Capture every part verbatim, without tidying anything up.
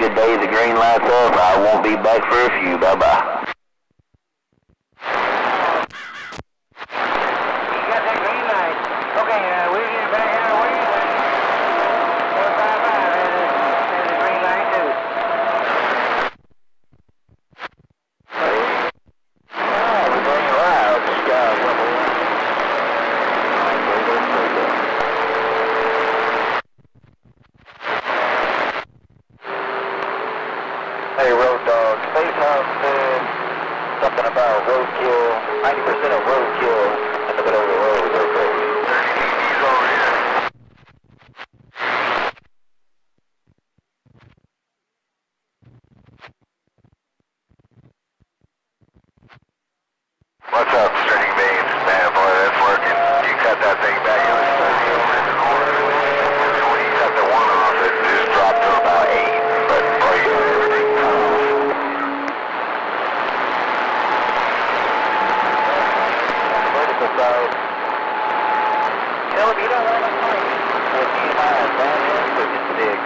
good day. The green light's up. I won't be back for a few. Bye-bye. Hey, Road Dog, Space House said something about roadkill, ninety percent of roadkill in the middle of the road. Okay. He's over here. What's up, String Beans? Man, boy, that's working. You cut that thing back. It was thirty over in the corner. When you cut the one off, it just dropped to about eight. But, boy, you got everything cut off. Vertical side. Tell him you don't want to fight. Well, keep my ass down there and put your stick.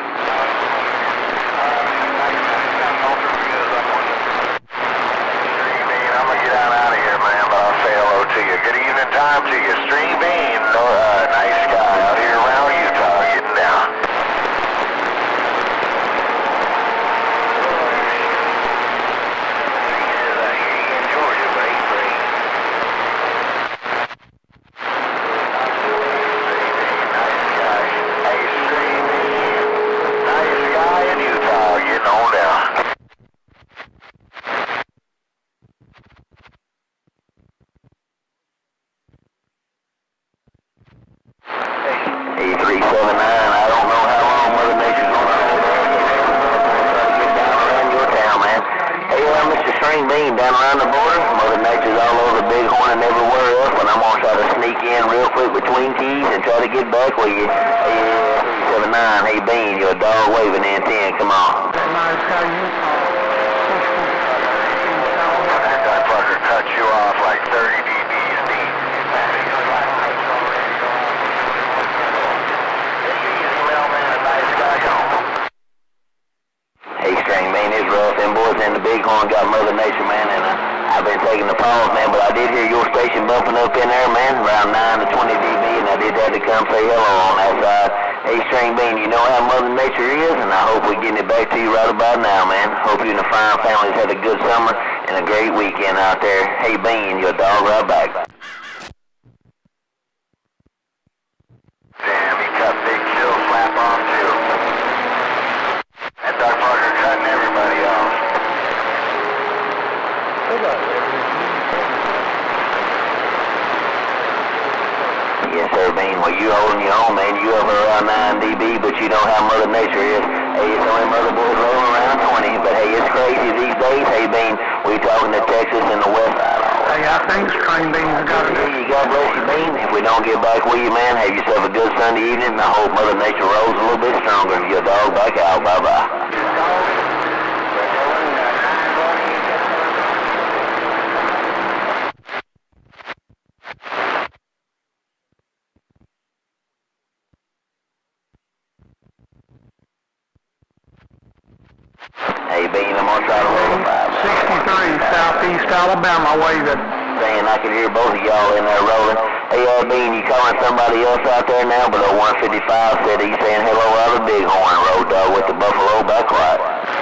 Good evening time to you, String Bean. Uh, nice sky out here around Utah, getting down. In Georgia, baby. Nice sky. Hey, String Bean. Nice sky in Utah, getting on down. three seven nine, I don't know how long Mother Nature's going to hold on. Get down around your town, man. Hey, uh, Mister String Bean, down around the border, Mother Nature's all over the Bighorn and everywhere else, but I'm going to try to sneak in real quick between keys and try to get back with you. Hey, uh, three seven nine, hey, Bean, you're a dog waving in ten, come on. That fucker cut you off like thirty dBs deep. Hey, String Bean, it's rough. Them boys in the Bighorn got Mother Nature, man, and uh, I've been taking the pause, man, but I did hear your station bumping up in there, man, around nine to twenty dB, and I did have to come say hello on that side. Hey, String Bean, you know how Mother Nature is, and I hope we're getting it back to you right about now, man. Hope you and the fine families had a good summer and a great weekend out there. Hey, Bean, you're a dog right back. Damn, he cut Big Chill slap off, too. That dog fucker cutting everybody off. Yes, sir, Bean. Well, you holding your own, man. You up around nine dB, but you know how Mother Nature is. Hey, it's only mother boys rolling around twenty, but hey, it's crazy these days. Hey, Bean, we talking to Texas and the West Side. Hey, I think String Bean's got it. Hey, God bless you, Bean. If we don't get back with you, man, have yourself a good Sunday evening, and I hope Mother Nature rolls a little bit stronger and your dog back out. Bye-bye. Hey, Bean, I'm going to try to roll a five. sixty-three, Southeast Alabama, waving. Saying I can hear both of y'all in there rolling. Hey, uh, Bean, you calling somebody else out there now? But uh, one fifty-five said he's saying hello out of Bighorn, Road Dog with the Buffalo back quiet.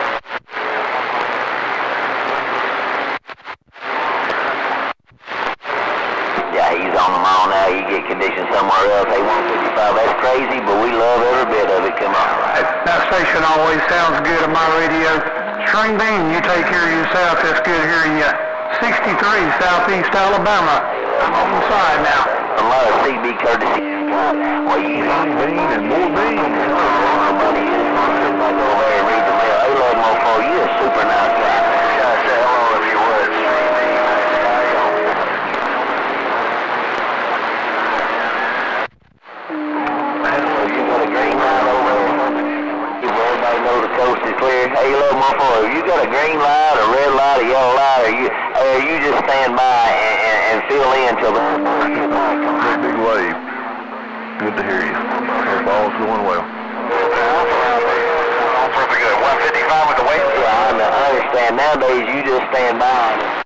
Yeah, he's on the mall now. He get conditioned somewhere else. Hey, one fifty-five, that's crazy, but we love every bit of it. Come on. That station always sounds good on my radio. String Bean, you take care of yourself. It's good hearing you. sixty-three, Southeast Alabama. I'm on the side now. A lot of C B courtesy. Well, you need Bean and more Bean. Everybody is going to go over and read the mail. Hey, love more for you. A super nice guy. Yeah, say hello if you would. You got a green light over there. Everybody know the coast is clear. Hey, love more for you. You got a green light, a red light, a yellow light, or you, or you just stand by and, and, and fill in till the Big, big wave. Good to hear you. Hope all's going well. All pretty good. one fifty-five with the weight. Yeah, I understand. Nowadays, you just stand by.